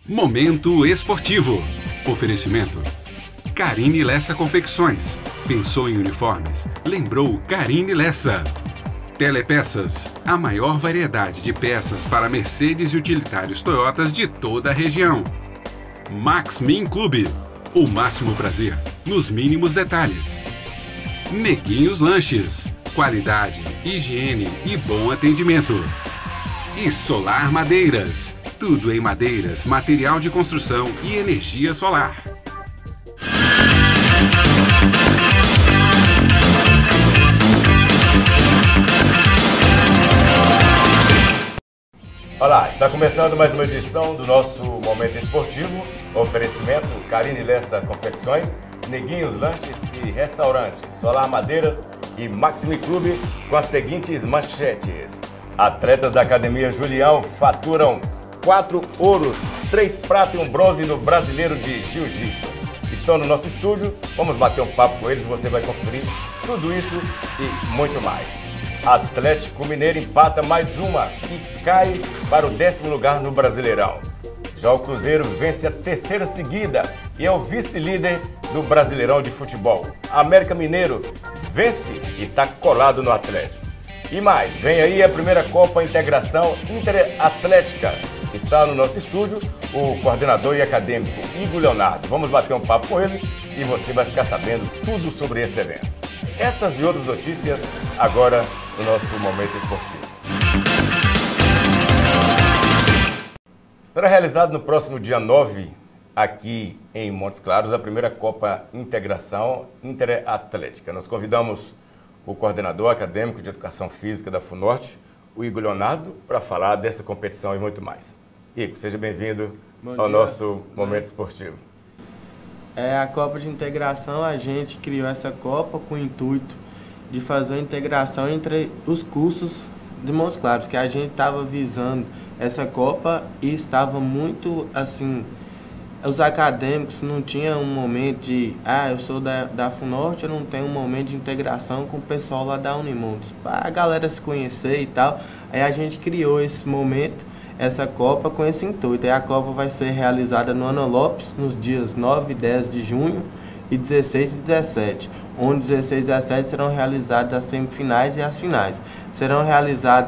Momento esportivo. Oferecimento. Carine Lessa Confecções. Pensou em uniformes? Lembrou Carine Lessa. Telepeças. A maior variedade de peças para Mercedes e utilitários Toyotas de toda a região. Max Min Clube. O máximo prazer nos mínimos detalhes. Neguinhos Lanches. Qualidade, higiene e bom atendimento. E Solar Madeiras. Tudo em madeiras, material de construção e energia solar. Olá, está começando mais uma edição do nosso Momento Esportivo. Oferecimento Carine Lessa Confecções, Neguinhos Lanches e Restaurantes, Solar Madeiras e Maxime Clube, com as seguintes manchetes. Atletas da Academia Julião faturam 4 ouros, 3 pratas e 1 bronze no Brasileiro de Jiu-Jitsu. Estão no nosso estúdio, vamos bater um papo com eles, você vai conferir tudo isso e muito mais. Atlético Mineiro empata mais uma e cai para o 10º lugar no Brasileirão. Já o Cruzeiro vence a 3ª seguida e é o vice-líder do Brasileirão de Futebol. América Mineiro vence e está colado no Atlético. E mais, vem aí a primeira Copa Integração Interatlética. Está no nosso estúdio o coordenador e acadêmico Igor Leonardo. Vamos bater um papo com ele e você vai ficar sabendo tudo sobre esse evento. Essas e outras notícias agora no nosso Momento Esportivo. Será realizado no próximo dia 9, aqui em Montes Claros, a primeira Copa Integração Interatlética. Nós convidamos o coordenador acadêmico de Educação Física da FUNORTE, o Igor Leonardo, para falar dessa competição e muito mais. Igor, seja bem-vindo ao nosso Momento Esportivo. A Copa de Integração, a gente criou essa Copa com o intuito de fazer a integração entre os cursos de Montes Claros, que a gente estava visando essa Copa e estava muito assim, os acadêmicos não tinham um momento de, eu sou da FUNORTE, eu não tenho um momento de integração com o pessoal lá da Unimontes, para a galera se conhecer e tal. Aí a gente criou esse momento, essa Copa com esse intuito. E a Copa vai ser realizada no Ana Lopes, nos dias 9 e 10 de junho e 16 e 17, onde 16 e 17 serão realizadas as semifinais e as finais. Serão realizadas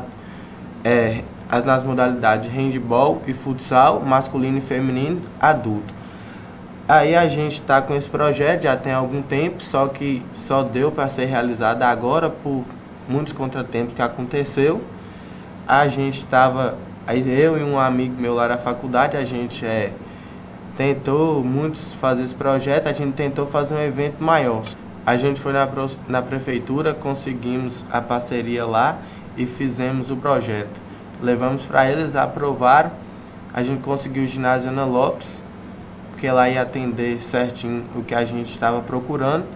nas modalidades de handebol e futsal, masculino e feminino, adulto. Aí a gente está com esse projeto já tem algum tempo, só que só deu para ser realizado agora por muitos contratempos que aconteceu. A gente estava, eu e um amigo meu lá da faculdade, a gente tentou muitos fazer esse projeto, a gente tentou fazer um evento maior. A gente foi na prefeitura, conseguimos a parceria lá e fizemos o projeto. Levamos para eles, aprovaram, a gente conseguiu o ginásio Ana Lopes, porque lá ia atender certinho o que a gente estava procurando.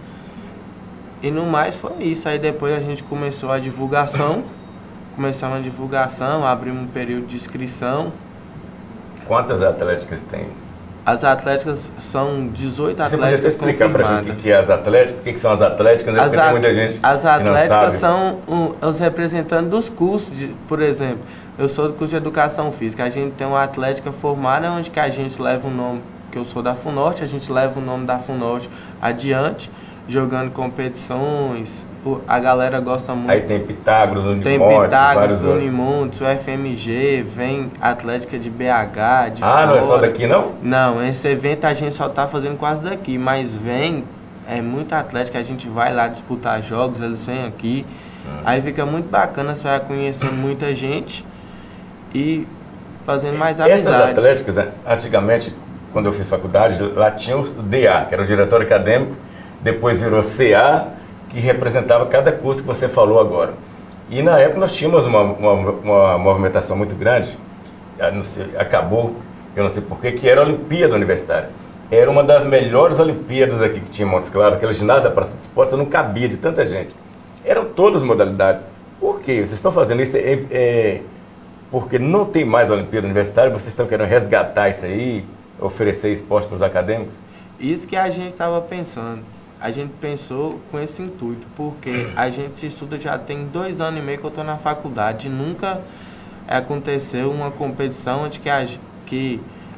E no mais foi isso, aí depois a gente começou a divulgação, abrimos um período de inscrição. Quantas atléticas tem? As atléticas são 18 atléticas confirmadas. Você podia explicar para a gente o que é as atléticas, o que são as atléticas? Porque tem muita gente as atléticas que não sabe. São os representantes dos cursos, por exemplo, eu sou do curso de Educação Física, a gente tem uma atlética formada onde que a gente leva o nome, que eu sou da FUNORTE, a gente leva o nome da FUNORTE adiante, jogando competições, a galera gosta muito. Aí tem Pitágoras, Unimontes, o FMG, vem Atlética de BH, de fora. Não é só daqui não? Não, esse evento a gente só tá fazendo quase daqui, mas vem, muita atlética, a gente vai lá disputar jogos, eles vêm aqui, aí fica muito bacana, você vai conhecendo muita gente e fazendo mais amizades. Essas atléticas, antigamente, quando eu fiz faculdade, lá tinha o DA, que era o diretor acadêmico, depois virou CA, que representava cada curso que você falou agora. E na época nós tínhamos uma movimentação muito grande, acabou, eu não sei porquê, que era a Olimpíada Universitária. Era uma das melhores Olimpíadas aqui que tinha em Montes Claros, aquele ginásio da Praça dos Esportes não cabia de tanta gente. Eram todas as modalidades. Por quê? Vocês estão fazendo isso porque não tem mais Olimpíada Universitária, vocês estão querendo resgatar isso aí, oferecer esporte para os acadêmicos? Isso que a gente estava pensando. A gente pensou com esse intuito, porque a gente estuda já tem 2 anos e meio que eu estou na faculdade, nunca aconteceu uma competição onde que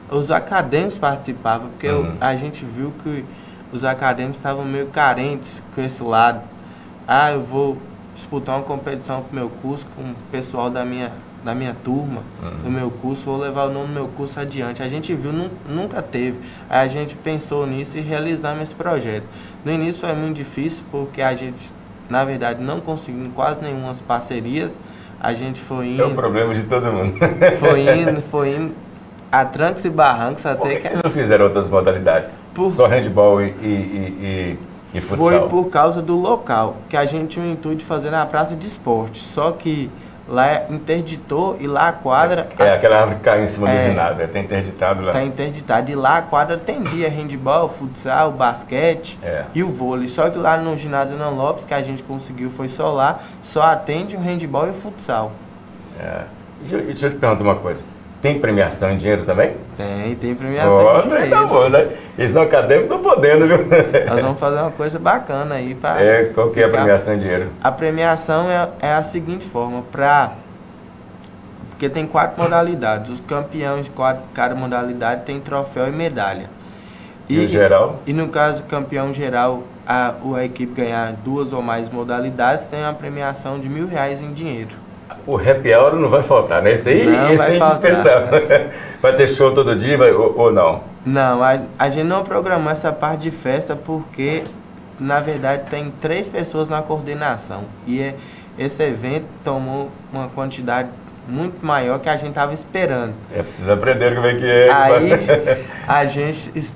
os acadêmicos participavam, porque a gente viu que os acadêmicos estavam meio carentes com esse lado. Ah, eu vou disputar uma competição pro meu curso com o pessoal da minha turma, do meu curso, vou levar o nome do meu curso adiante. A gente viu, nunca teve. Aí a gente pensou nisso e realizamos esse projeto. No início foi muito difícil, porque a gente, na verdade, não conseguiu quase nenhuma parcerias. A gente foi indo... É o problema de todo mundo. Foi indo a trancos e barrancos até Por que vocês não fizeram outras modalidades? Só handball e futsal? Foi por causa do local, que a gente tinha o intuito de fazer na praça de esporte. Só que lá interditou e lá a quadra... aquela árvore que caiu em cima do ginásio, está interditado lá. Está interditado. E lá a quadra atendia handball, futsal, basquete e o vôlei. Só que lá no ginásio Ana Lopes, que a gente conseguiu, foi só lá, só atende o handball e o futsal. Deixa eu te perguntar uma coisa. Tem premiação em dinheiro também? Tem premiação em dinheiro. Tá bom, né? Eles são acadêmicos, estão podendo, viu? Nós vamos fazer uma coisa bacana aí. Qual que é a premiação em dinheiro? A premiação é a seguinte forma, porque tem 4 modalidades. Os campeões de cada modalidade tem troféu e medalha. E o geral? E no caso, campeão geral, a equipe ganhar 2 ou mais modalidades, tem uma premiação de R$1.000 em dinheiro. O happy hour não vai faltar, né? Esse é indispensável. Vai ter show todo dia ou não? Não, a gente não programou essa parte de festa porque, na verdade, tem 3 pessoas na coordenação. E esse evento tomou uma quantidade muito maior que a gente estava esperando. Preciso aprender como é que é. Aí,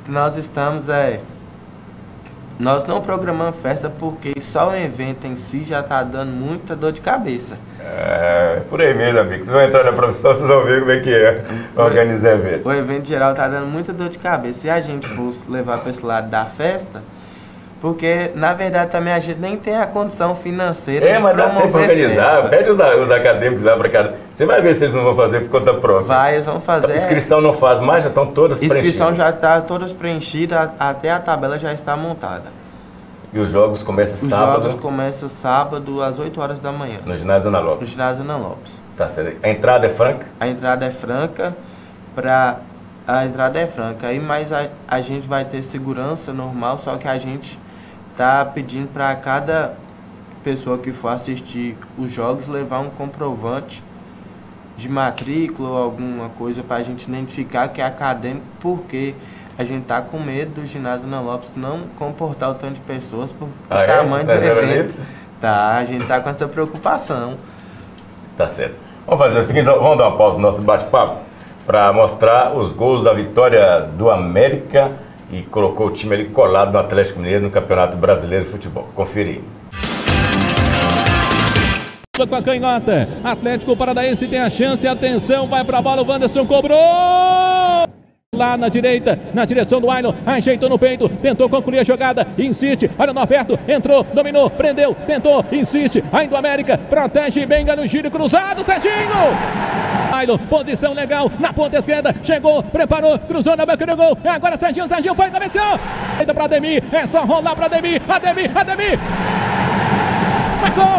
nós não programamos festa porque só o evento em si já está dando muita dor de cabeça. Por aí mesmo, amigo. Vocês vão entrar na profissão, vocês vão ver como é que é organizar evento. O evento geral está dando muita dor de cabeça. Se a gente fosse levar para esse lado da festa, porque, na verdade, também a gente nem tem a condição financeira de mas dá tempo para organizar. Festa. Pede os acadêmicos lá para cada... Você vai ver se eles não vão fazer por conta própria. Eles vão fazer. A inscrição não faz mais, já estão todas preenchidas. A inscrição já está todas preenchidas, até a tabela já está montada. E os jogos começam sábado? Os jogos começam sábado às 8 horas da manhã. No ginásio Ana Lopes? No ginásio Ana Lopes. Tá certo. A entrada é franca? A entrada é franca. A entrada é franca. Aí, mas a gente vai ter segurança normal, só que a gente tá pedindo para cada pessoa que for assistir os jogos levar um comprovante de matrícula ou alguma coisa para a gente identificar que é acadêmico, porque a gente tá com medo do ginásio Ana Lopes não comportar o tanto de pessoas por tamanho do evento. A gente tá com essa preocupação. Tá certo. Vamos fazer o seguinte, vamos dar uma pausa no nosso bate-papo para mostrar os gols da vitória do América e colocou o time ali colado no Atlético Mineiro no Campeonato Brasileiro de Futebol. Conferir. Com a canhota, Atlético Paranaense tem a chance, atenção, vai pra bola, o Wanderson cobrou! Lá na direita, na direção do Aino, ajeitou no peito, tentou concluir a jogada, insiste, olha o Norberto, entrou, dominou, prendeu, tentou, insiste, ainda o América, protege bem, no giro cruzado, Serginho! Aino, posição legal, na ponta esquerda, chegou, preparou, cruzou na banca do gol, agora Serginho foi, cabeceou! Ainda pra Ademir, é só rolar pra Ademir! Marcou!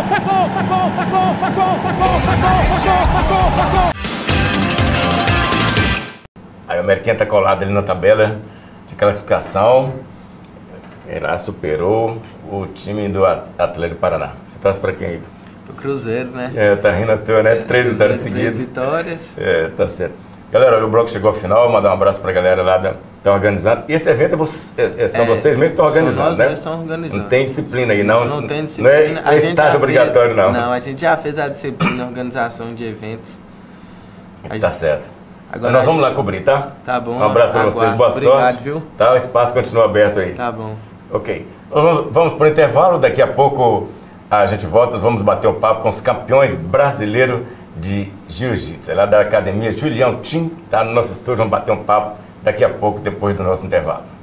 Aí o Ameriquinha está colado ali na tabela de classificação. Ele lá superou o time do Atlético Paraná. Você torce para quem aí? O Cruzeiro, né? Tá rindo à toa, né? 3 vitórias seguidas. 3 vitórias. Tá certo. Galera, o bloco chegou ao final. Mandar um abraço para a galera lá que está organizando. E esse evento são vocês mesmos que estão organizando, né? Nós estamos organizando. Não tem disciplina aí, não? Não tem disciplina. Não é estágio obrigatório, não. Não, a gente já fez a disciplina de organização de eventos. Tá certo. Agora nós vamos lá cobrir, tá? Tá bom. Um abraço para vocês, boa sorte. Viu? Tá, o espaço continua aberto aí. Tá bom. Ok. Vamos para o intervalo, daqui a pouco a gente volta, vamos bater um papo com os campeões brasileiros de Jiu-Jitsu. É lá da Academia Julião Tim, tá no nosso estúdio, vamos bater um papo daqui a pouco, depois do nosso intervalo.